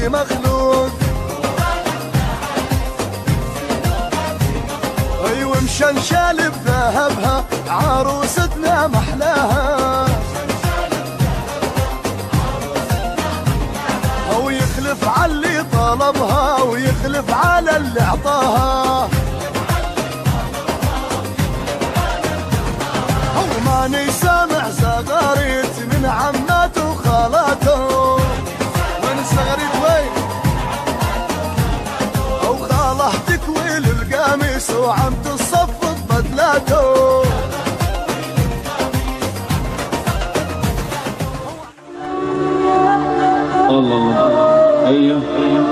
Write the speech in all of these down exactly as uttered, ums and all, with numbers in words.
في مخلوق. ايوه مشنشال بذهبها عروستنا محلاها، او يخلف على اللي طلبها ويخلف على اللي اعطاها. ماني سامع زغاريت من عماته وخالاته، من صغريت وين او خاله تكويل القميص وعم تصفط بدلاته. الله الله ايوه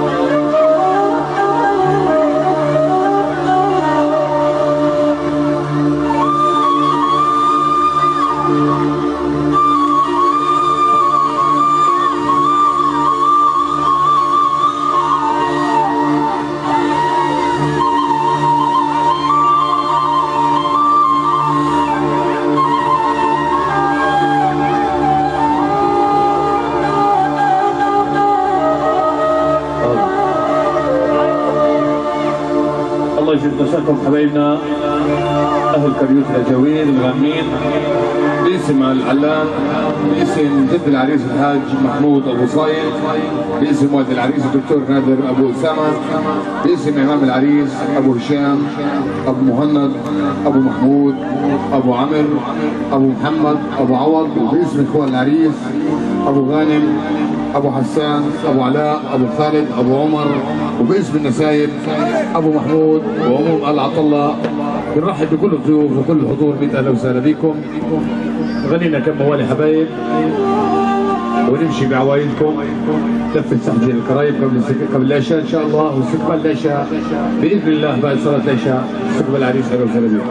نشاطهم حبايبنا اهل كريوت الجويل الغامين باسم العلام، باسم جد العريس الحاج محمود ابو صايد، باسم والد العريس الدكتور نادر ابو اسامه، باسم امام العريس ابو هشام ابو مهند ابو محمود ابو عمر ابو محمد ابو عوض، وباسم اخوان العريس ابو غانم ابو حسان ابو علاء ابو خالد ابو عمر، وباسم النسايب ابو محمود وعموم ال عطله. بنرحب بكل الضيوف وكل الحضور، مئة اهلا وسهلا بكم. غنينا كم موالي حبايب ونمشي بعوايدكم لفه سحجه الكرايب قبل قبل العشاء ان شاء الله، واستقبال العشاء باذن الله بعد صلاه العشاء استقبال العريس اهلا وسهلا بكم.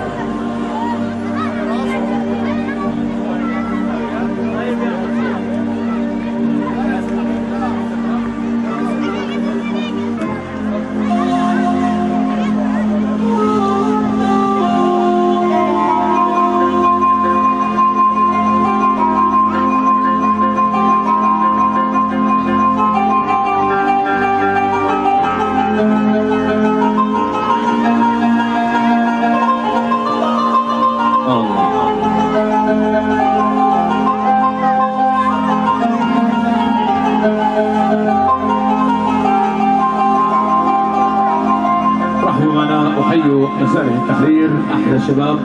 مسارح التحرير احلى شباب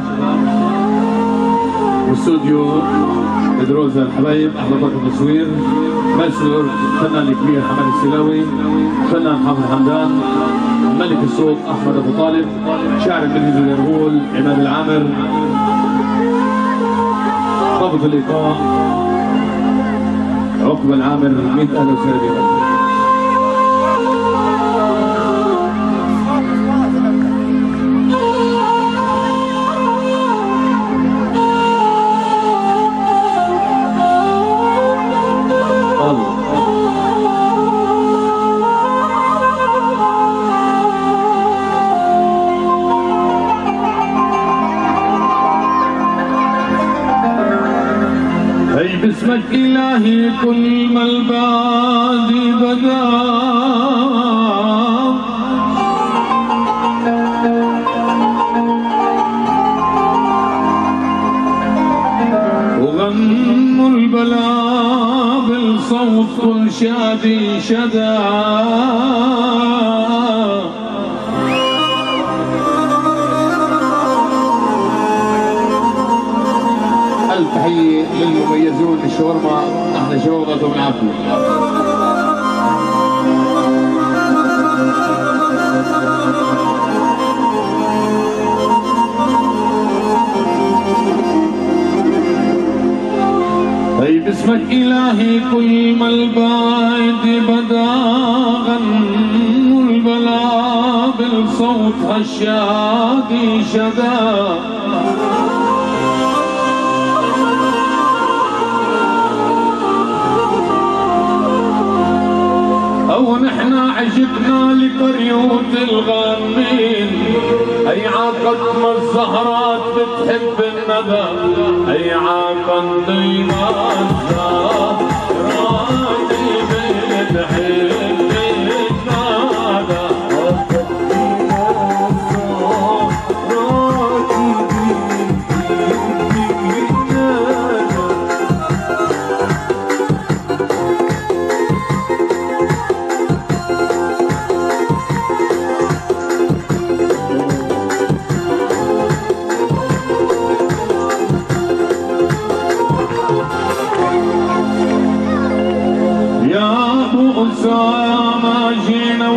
واستوديو بدروزة الحبايب، احلى طاقم تصوير، مايسترو الفنان الكبير حماد السلاوي، فنان حافظ حمدان، ملك الصوت احمد ابو طالب، شاعر المنهج اليرغول عماد العامر، ضابط الايقاع عقبه العامر. مئة اهلا وسهلا بكم. باسمك إلهي كل ما البادي بدا، وغنوا البلا بالصوت كل شادي شدا، تحية للمميزون الشاورما، احنا شباب غطوا بالعافية. هي باسمك إلهي كل ما البعد بدا، غنوا البلا بالصوت هالشادي شدا، ونحن عشقنا لكريوت الغامين. هي عقد ما الزهرات بتحب الندى، هي عقد ما الزهرات بتحب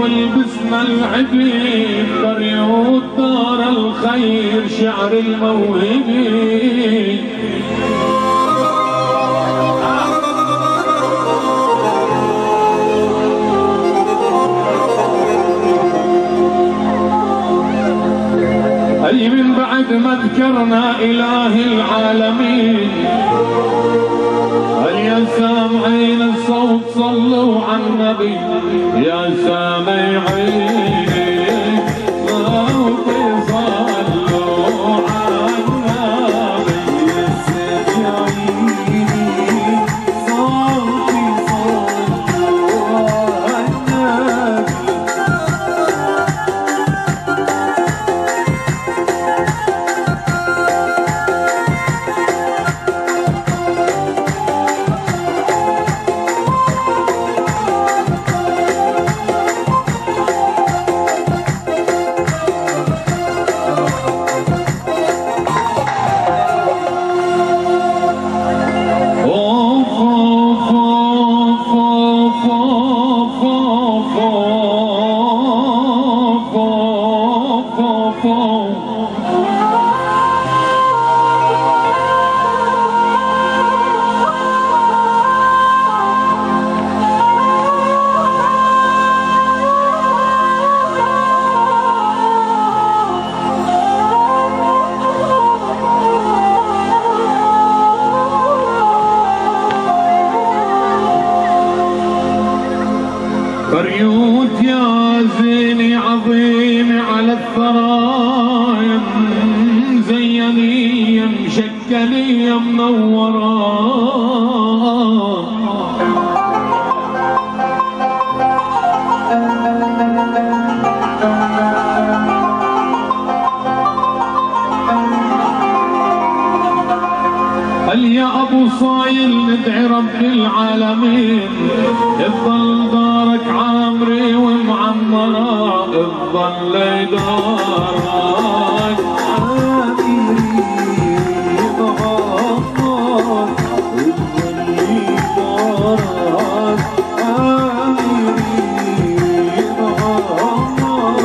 ولبسنا العبيد كريوت دار الخير شعر الموهبي أي من بعد ما ذكرنا إله العالمين يا سامعين الصوت صلوا على النبي يا سامعين الصوت صلوا على النبي يا سامعين الصوت صلوا على النبي كريوت يا زيني عظيمي على الثرايا مزيني مشكلي منورة هل يا ابو صايل ندعي رب العالمين افضل دارك عامري ومعمرة افضل دارك عامري معمر افضل دارك عامري معمر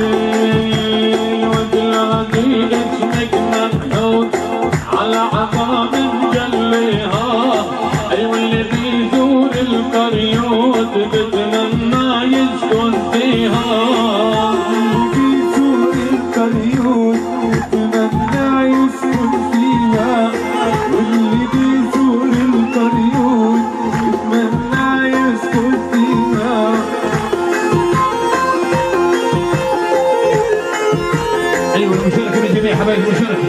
وبلادي اسمك منحوت على عظام مجليها اي واللي بيزور القريوت بتمنى يسكن فيها اللي بيزور القريوت بتمنى يسكن فيها واللي بيزور القريوت بتمنى يسكن فيها ايوه المشاركه من جميع حبايب المشاركه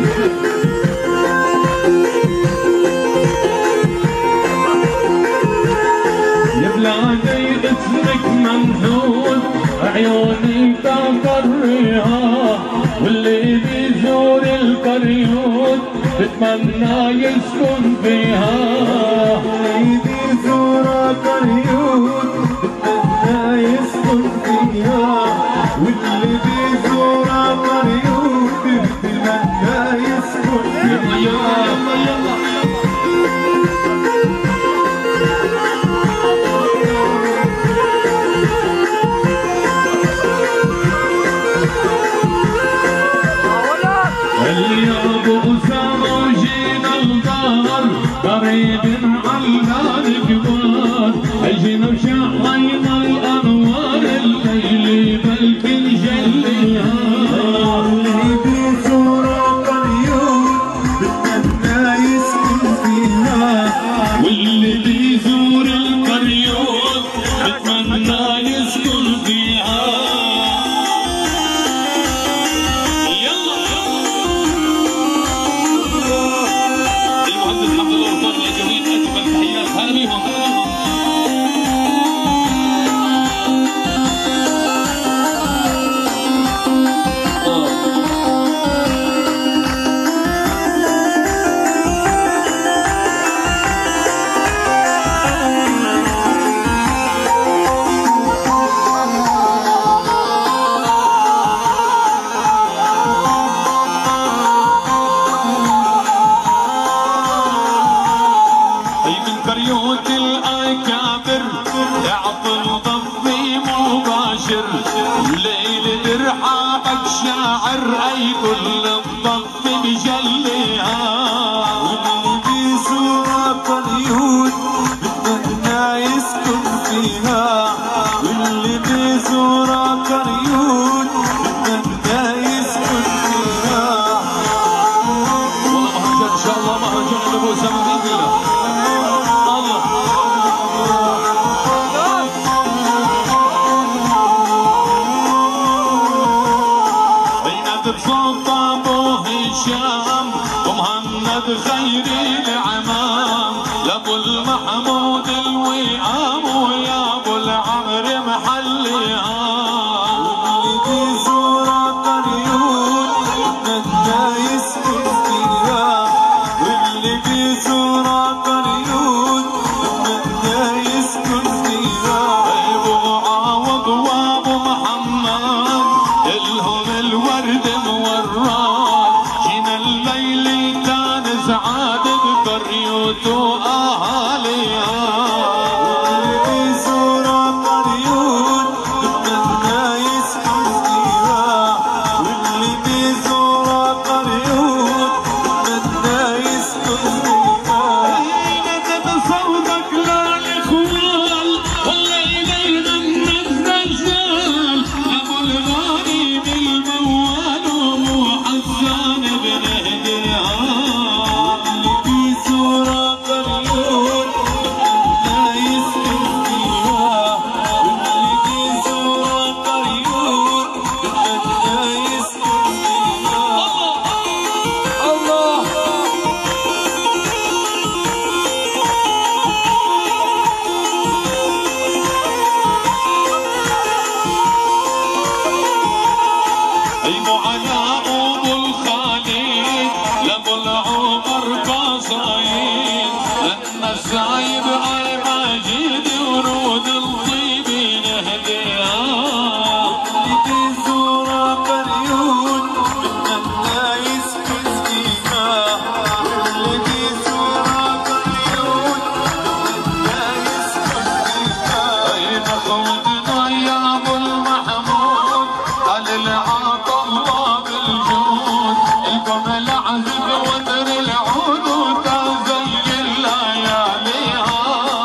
بلادي اسمك منحوت عيوني تقريها واللي بيزور القريوت بتمنى يسكن فيها اللي بيزور القريوت بتمنى يسكن فيها واللي بيزور القريوت بتمنى يسكن فيها يلا يلا قريب على الكبار اجينا وشعينا الانوار الليل بلكن جليها اللي بيزور القريوت بتمنى يسكن فيها واللي بيزور القريوت بتمنى يسكن فيها كريوت الأكابر يعطي الضفي مباشر كل الضغط بجليها، واللي بيزورها قريون بتمنى يسكن فيها، واللي بيزورها قريون بتمنى يسكن فيها. والله مهرجان ان شاء الله، مهرجان ابو اسامه باذن الله. الله عينك بصوت ابو هشام ومهند خيري العمام، لابو المحمود الوئام ويا ابو العمر محليها، واللي بيزورها قريون بتمنى يسكن فيها، واللي بيزورها قريون بتمنى يسكن فيها. ابو عوض وابو محمد الهم الورد موراد، جينا الليل كان سعاد بقريوت واهاليها، واللي بيزورها قريون بتمنى يسكن فيها، واللي بيزورها قريون بتمنى يسكن فيها. نادى بصوتك للاخوال والله الينا النجال، ابو الغانم الموال وابو حسان بن هديها، اللي بيزورها قريون بتمنى يسكن فيها، واللي بيزورها قريون بتمنى يسكن فيها. الله ابو علاء وابو الخالد لابو العمر قصايد، لان السايب على ماجد ورود الطيبين هديها، اللي بيزورها قريون بتمنى يسكن فيها، واللي بيزورها قريون بتمنى يسكن فيها. اين خوتنا يا ابو المحمود قال العطا الله بالجود، لكم العزف وتر العود وتزين لياليها،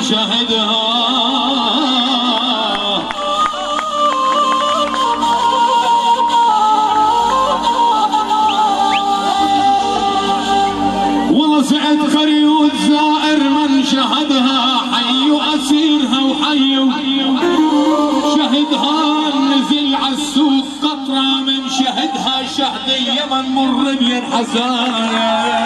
شهدها والله سعد كريوت زائر من شهدها حي أسيرها وحي شهدها نزل عالسوق قطرة من شهدها شهدية من مر بينحسان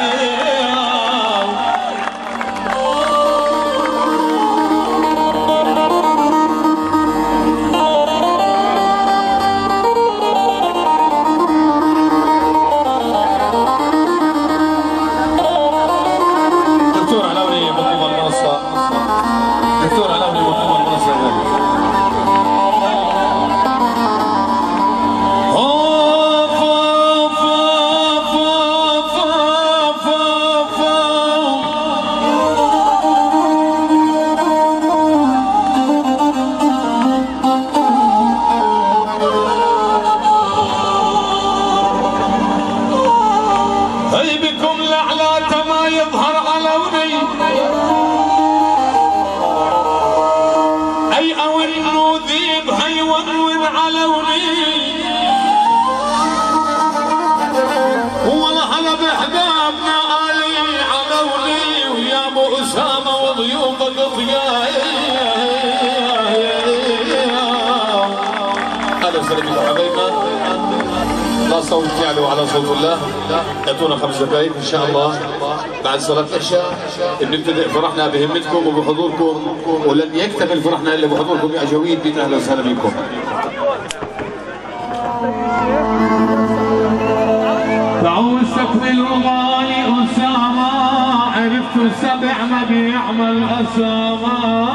لا صوت يعلو على صوت الله. اعطونا خمس دقائق ان شاء الله بعد صلاه العشاء بنبتدئ فرحنا بهمتكم وبحضوركم، ولن يكتمل فرحنا الا بحضوركم يا جويد. بيت اهلا وسهلا بكم. تعوسك بالغالي اسامه عرفت السبع ما بيعمل اسامه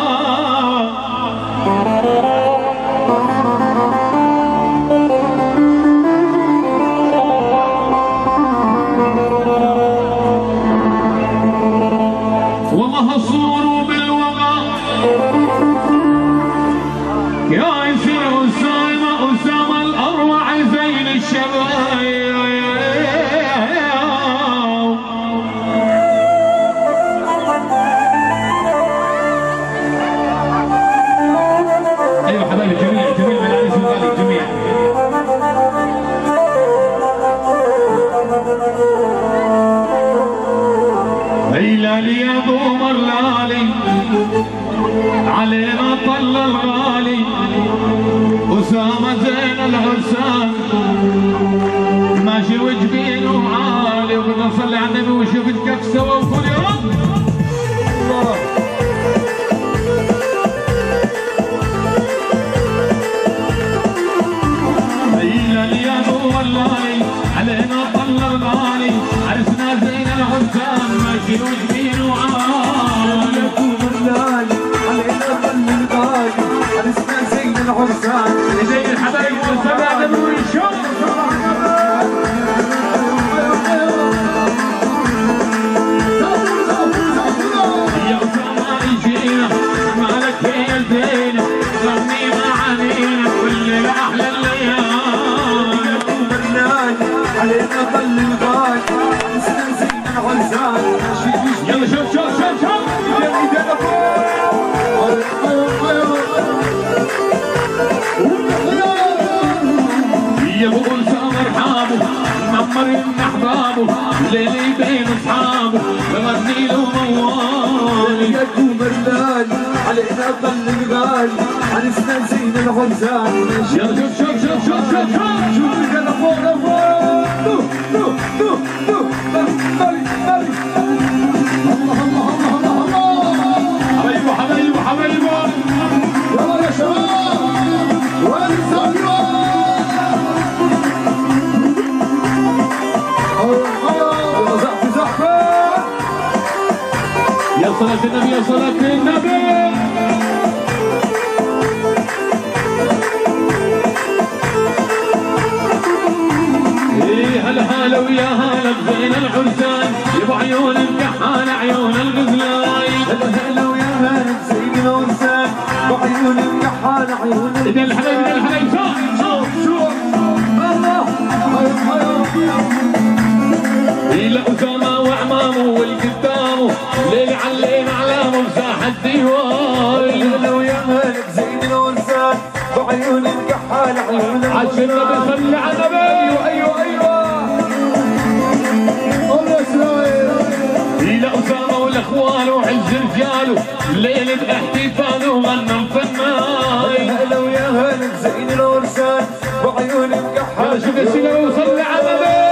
علينا طل الغالي أسامة زين الحسان ماشي وجبينه عالي وبدنا نصلي على النبي وشفت كف سوا وقول يا رب الله. هيلا اليوم واللالي علينا طل الغالي عرسنا زين الحسان ماشي وجبينه عالي علينا ظل الغالي عرسنا زين العرسان زين الحبايب والسبع دبر والشوق يا أسامة يجينا مالك هي الزينة غني معانينا كل أحلى الليالي علينا ظل الغالي عرسنا زين العرسان يلا شوف شوف شوف شوف يا ابو اسامه ارحابه معمر من احبابه ليلي بين اصحابه بغني له موال يا قوم اللالي علينا ظل الغالي عرسنا زين العرسان يلا شوف شوف شوف شوف شوف شوف شوف القلب فوق فوق دو دو دو دو مالي مالي الله الله الله الله حبايبه حبايبه حبايبه يلا يا شباب وانسوا يا صلاة النبي يا صلاة النبي ايه هلا هلا ويا هلا بزين العرسان يبو عيون الكحالة عيون الغزلاين هلا هلا ويا هلا بزين العرسان وعيون الكحالة عيون الغزلاين اذا الحبايب اذا الحبايب شوف شوف شوف الله إلى أسامة وعمامه والقدامه ليل علين أعلامه مساحة الديوان. لو يا مالك زين الورسان بعيون الكحال عيون عالشنة بيصلي على النبي. ايوه ايوه ايوه الله اسرائيل. إلى أسامة والأخوان وعز رجاله ليل باحتفاله غنى الفنان. لو يا مالك زين الورسان بعيون الكحال شوف الشنة وصلي على النبي.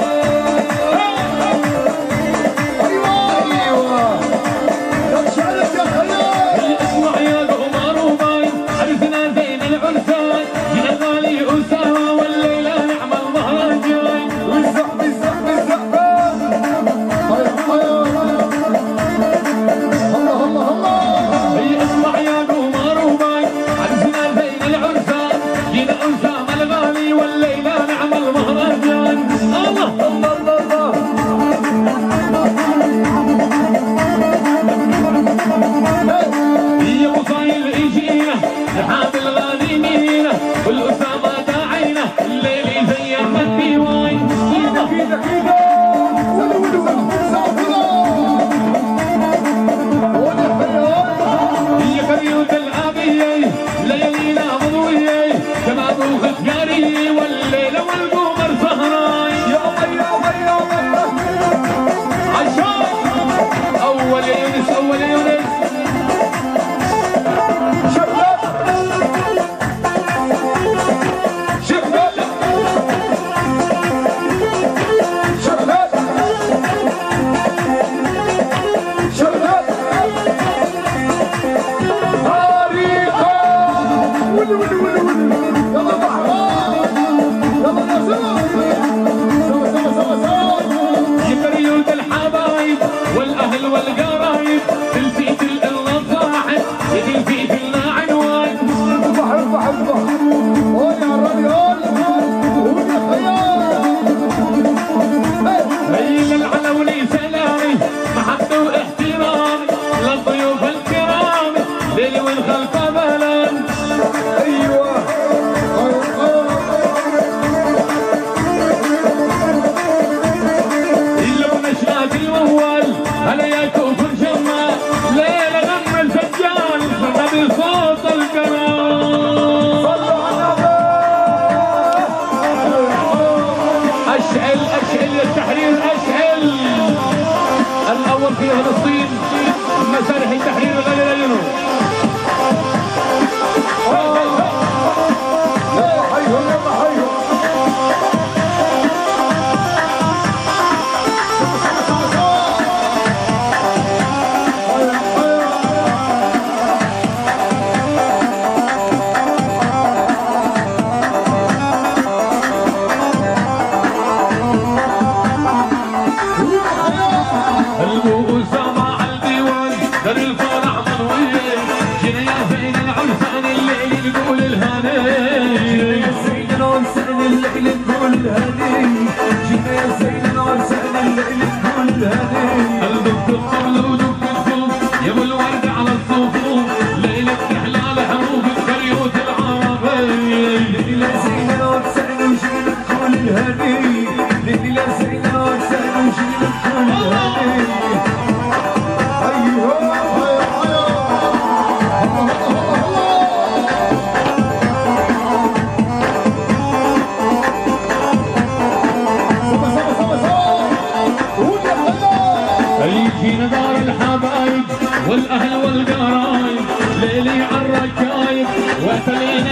والاهل والقرايب ليلي عالركايب واهلين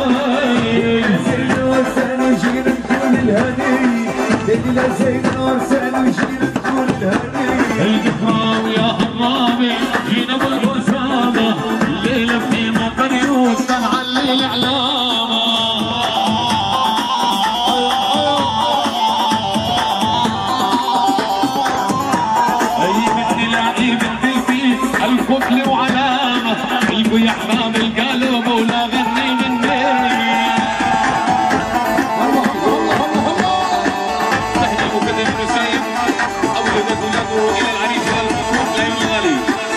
العضايب زين ورسان وجينا نكون الهدي ليلي زين ورسان وجينا نكون الهدي القفراوي يا حرامي جينا بالقسامة الليلة في مقريوس طلع الليل علامة اي مثل لعيب الدلفي الفضل وعلامة قلبه يا حرام القلب ولا غني مني تحية مقدم رسائل أولدت ولاده إلى العريس والمفروض لا يغالي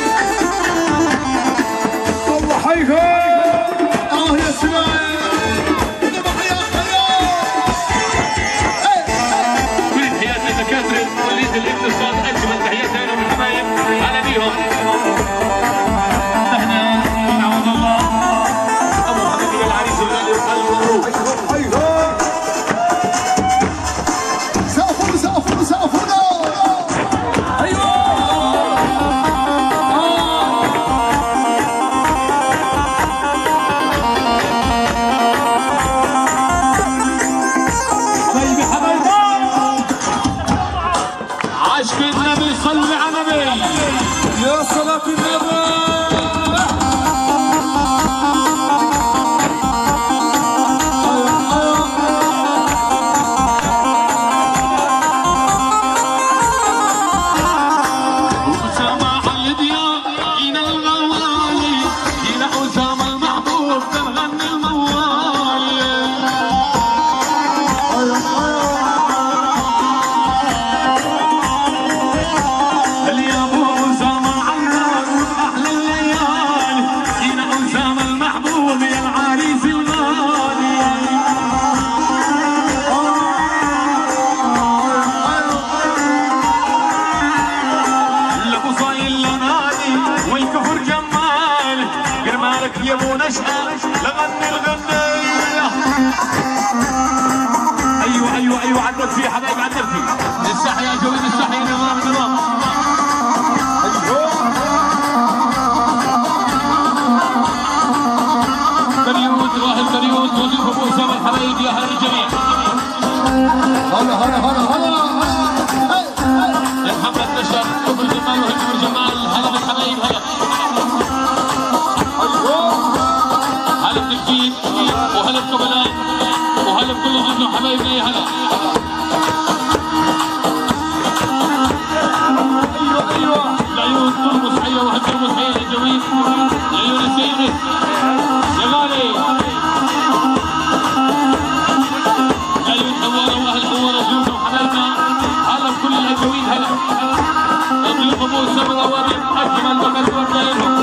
الله حيكم اه يا سلام كل تحياتنا دكاترة مالك يا ابو نشأة لغني الغنية. ايوه ايوه ايوه عندك في حبايب عندك في الصح يا جويد الصح يا نظام نظام. بريود راهي بريود وظيفة ابو اسامة الحبايب يا هلا الجميع. هلا هلا هلا هلا محمد نشر كبر جمال وهجبر جمال هلا بالحبايب هلا. هلا بالتركيب وهلا بكبلاء وهلا بكل ضمن حبايبنا يا هلا. ايوه ايوه العيون ترمس حيه وهل ترمس حيه يا جميل. العيون السيدة يا غالي. العيون حواره واهل حواره زوجنا وحبايبنا هلا بكل الاجواء هلا. ضيوف ابو السمره وابن اجمل وقلب وردائهم.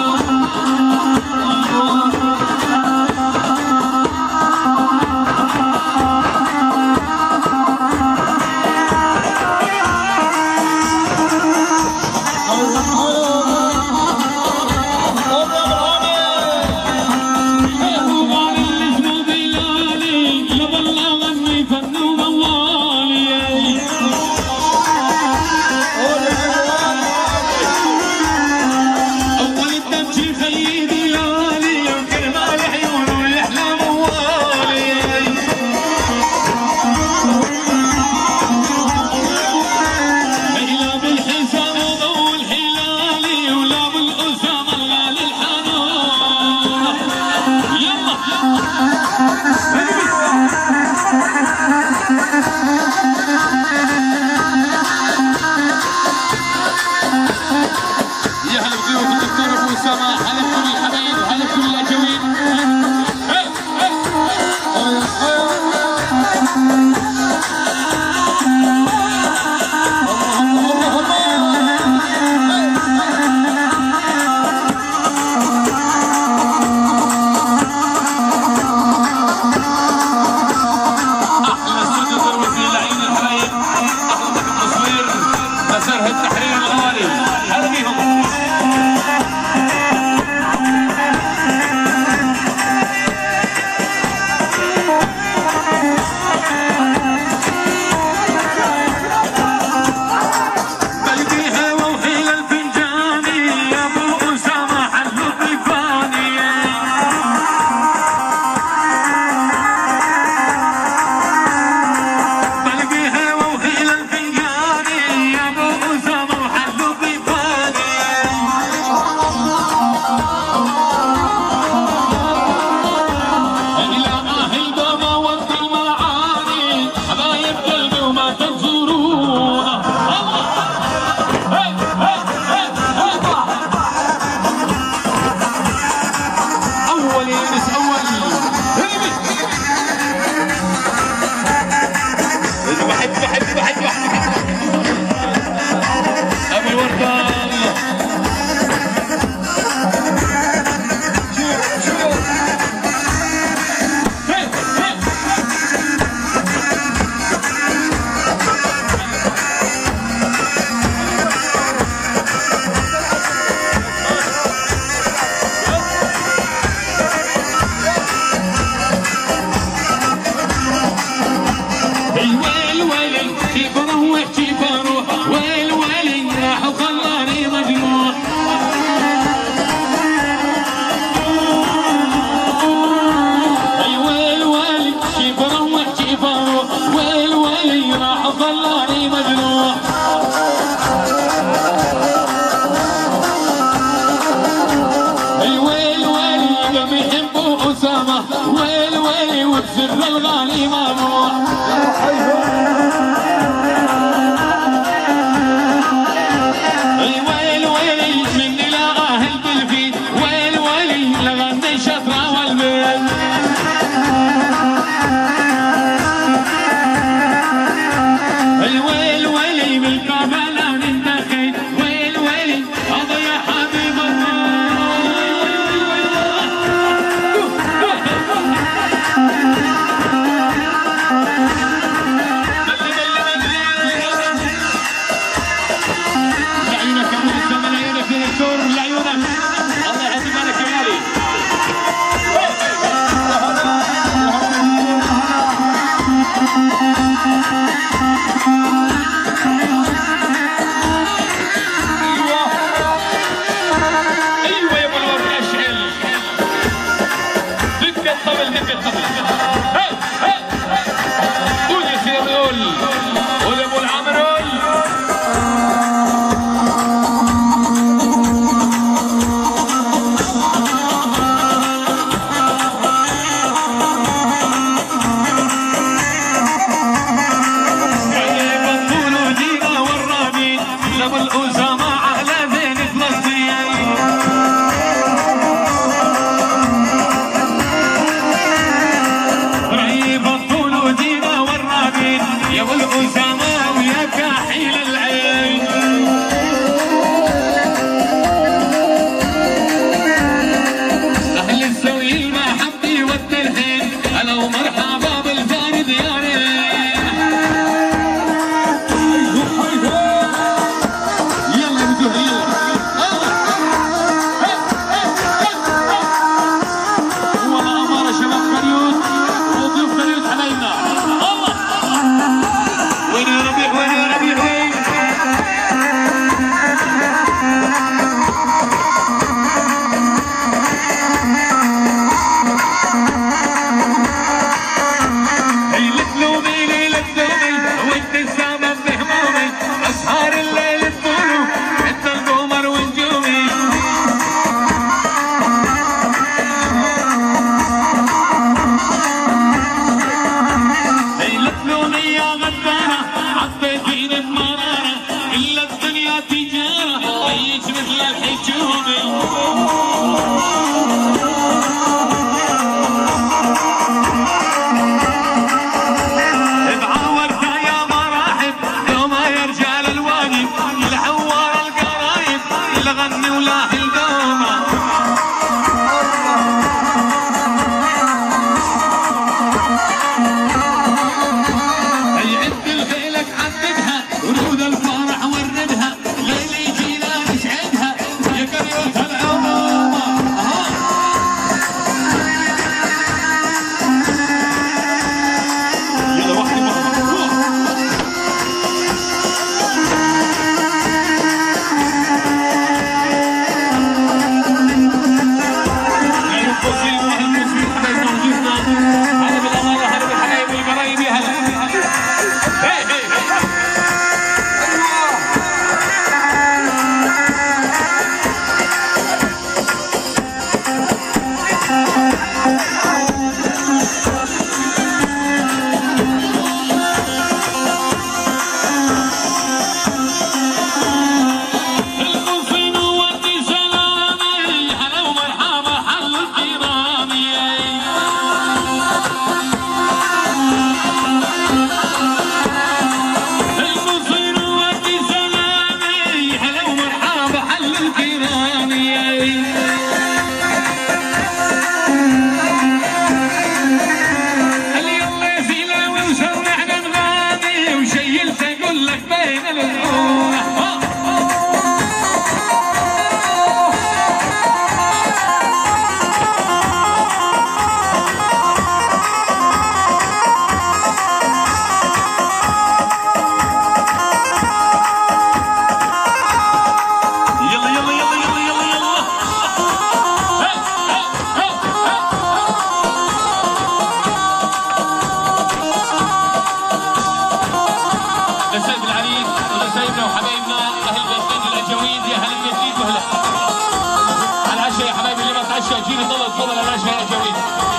جيل ضل تفضل العشاء يا جميل.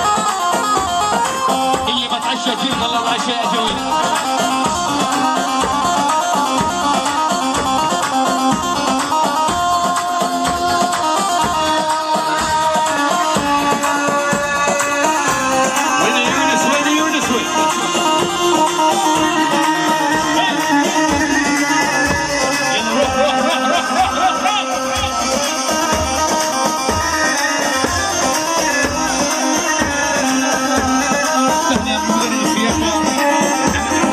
اللي ما تعشى جيل ضل العشاء يا جميل. Thank you.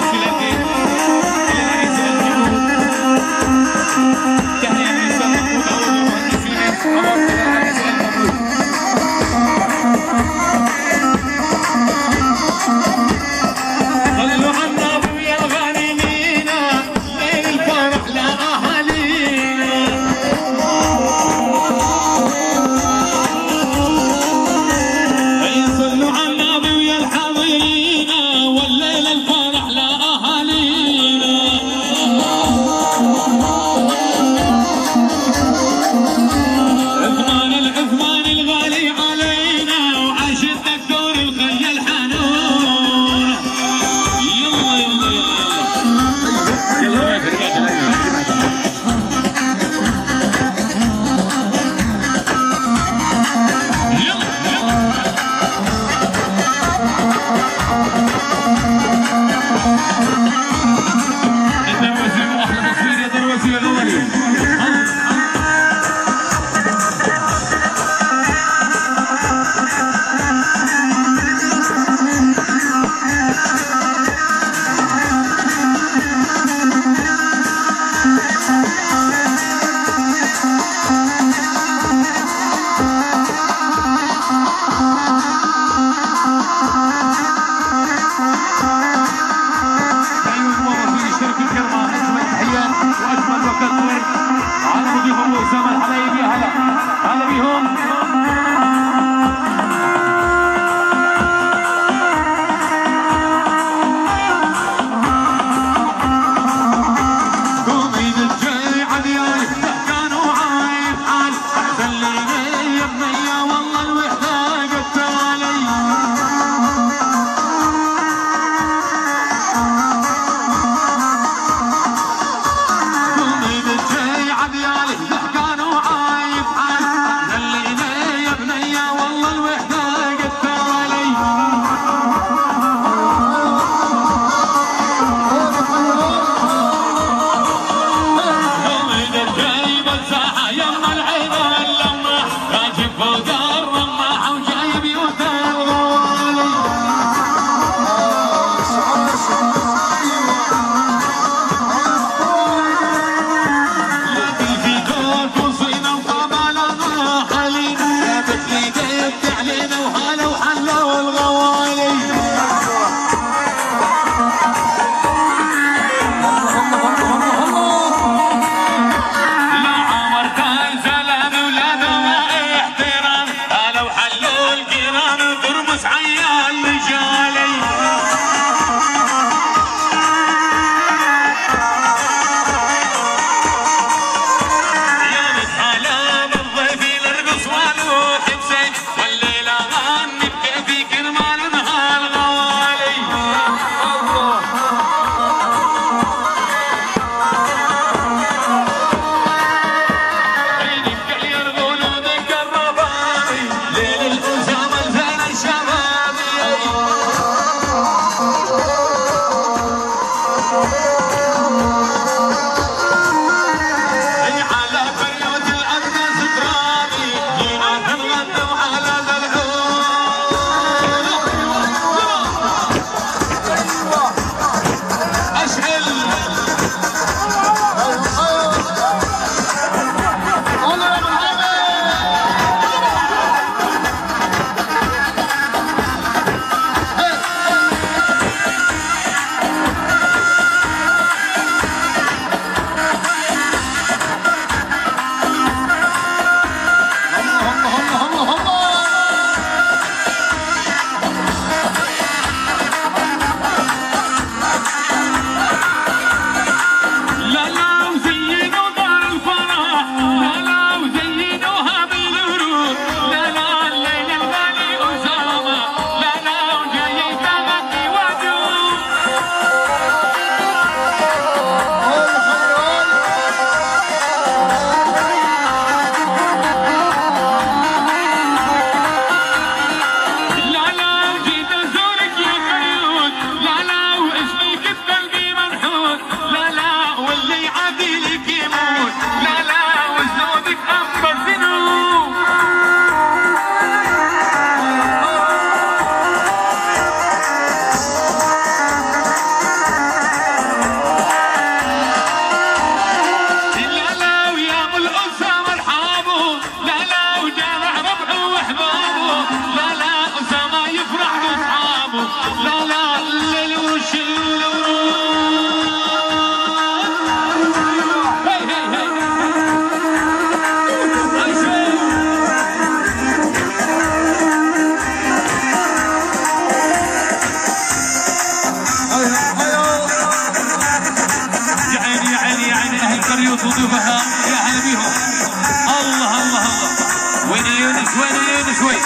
وين شوي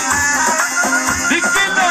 دقينا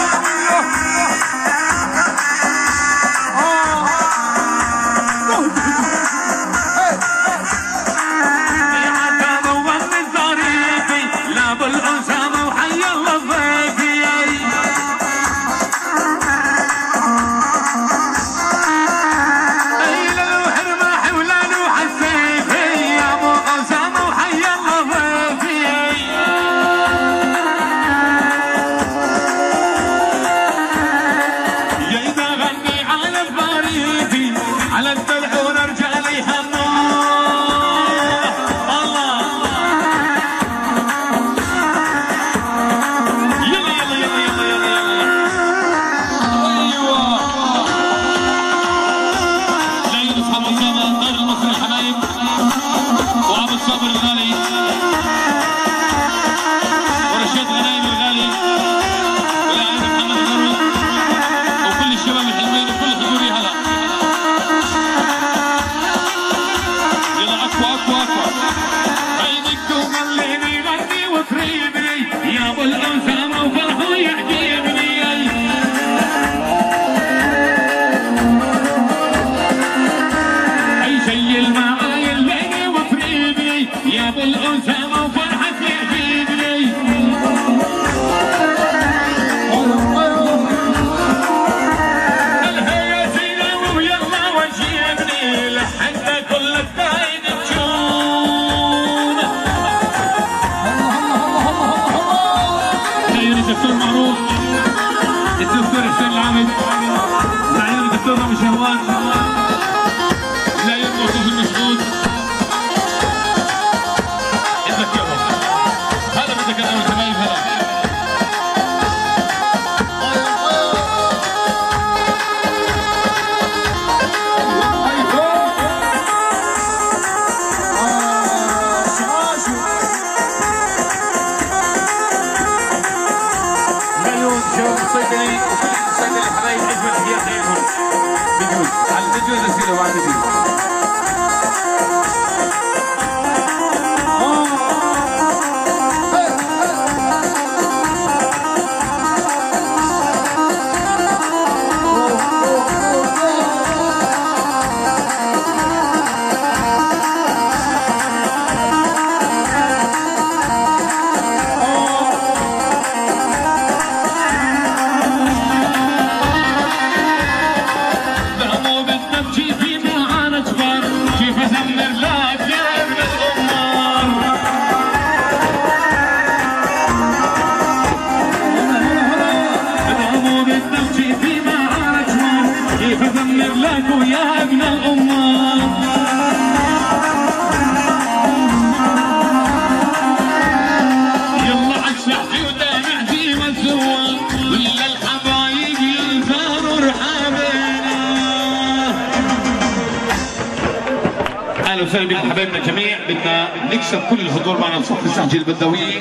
وسهلا بكم حبايبنا الجميع. بدنا نكسب كل الحضور معنا بصف السجل البدوية.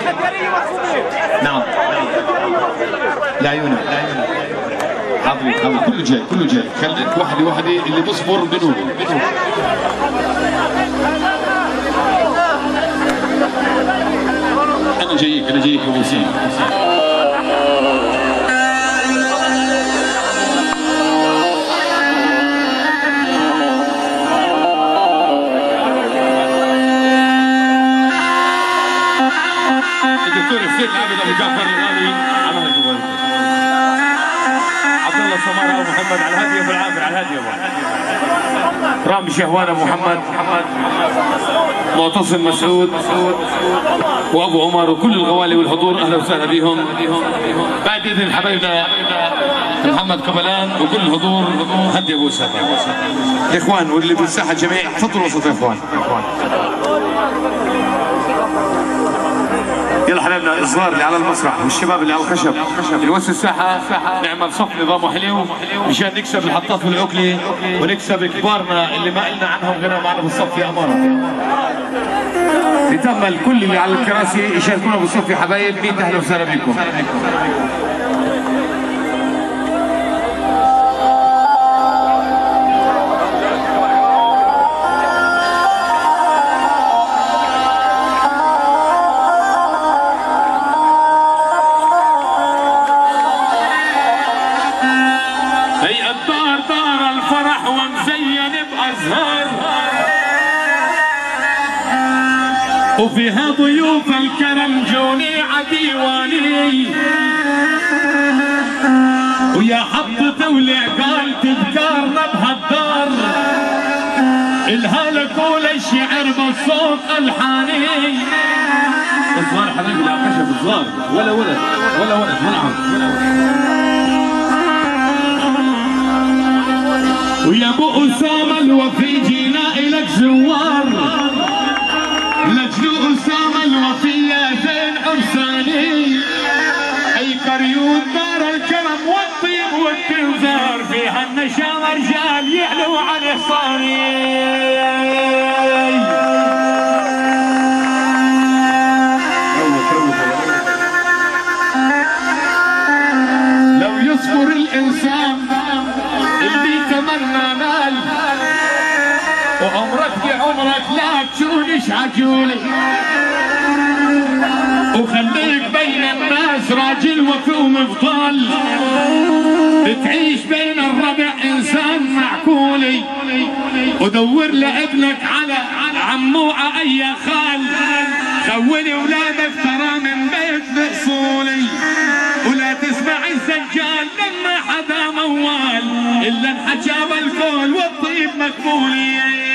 نعم لعيونك لعيونك حاضرين حاضرين كله جاي كله جاي. خليك وحده وحده اللي بصبر بنور بنور. انا جايك انا جايك يا وسيم. الدكتور حسين العابد ابو جعفر الغالي عمل الجوال. عبد الله سماره ابو محمد على الهادي ابو العامر على الهادي ابو رامي شهوان ابو محمد معتصم مسعود وابو عمر وكل الغوالي والحضور اهلا وسهلا بهم. بعد اذن حبايبنا محمد قبلان وكل الحضور هدي ابو اسامه. اخوان واللي بالساحه الجميع تفضلوا وسط يا اخوان. يلا حبايبنا اصرار اللي على المسرح والشباب اللي على الخشب نوسع الساحه نعمل صف نظام حلو مشان نكسب الحطات والعقله ونكسب كبارنا اللي ما قلنا عنهم غير معنا بالصف يا اماره. نتامل كل اللي على الكراسي يشاركونا بالصف يا حبايب. مية اهلا وسهلا بكم. وفيها ضيوف الكرم جوني عديواني ويا حطت والعقال تذكرنا بهالدار الهالك والشعر بالصوت الحاني الصغار حبيبي لا خشب الصغار ولا ولد ولا ولد منعم ويا ابو اسامه الوفي جينا الك زوار لجلو اسامه الوفي يا زين عرساني اي كريون دار الكرم والطيب والتنزار فيها النشام رجال يعلو عن حصاني لو يصبر الانسان اللي تمنى نال وعمرك بعمرك لا تشونش عجولي وخليك بين الناس راجل وفي ومفضل تعيش بين الربع انسان معقولي ودور لابنك على عمو اي خال خولي ولادك ترى من بيت باصولي ولا تسمع الزجال لما حدا موال الا انحجاب الكل والطيب مقبولي